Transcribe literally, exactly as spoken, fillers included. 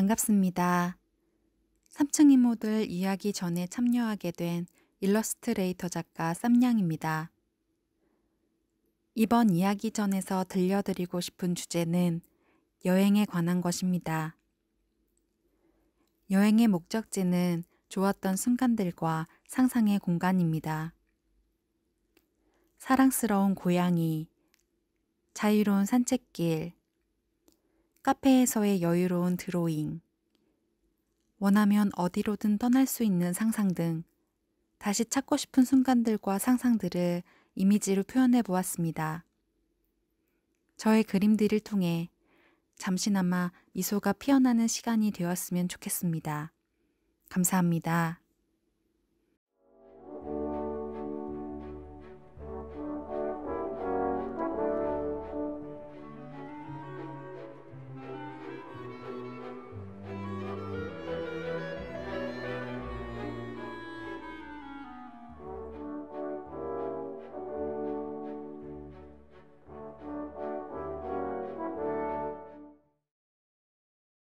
반갑습니다. 삼 층 이모들 이야기 전에 참여하게 된 일러스트레이터 작가 쌈냥입니다. 이번 이야기 전에서 들려드리고 싶은 주제는 여행에 관한 것입니다. 여행의 목적지는 좋았던 순간들과 상상의 공간입니다. 사랑스러운 고양이, 자유로운 산책길, 카페에서의 여유로운 드로잉, 원하면 어디로든 떠날 수 있는 상상 등 다시 찾고 싶은 순간들과 상상들을 이미지로 표현해 보았습니다. 저의 그림들을 통해 잠시나마 미소가 피어나는 시간이 되었으면 좋겠습니다. 감사합니다.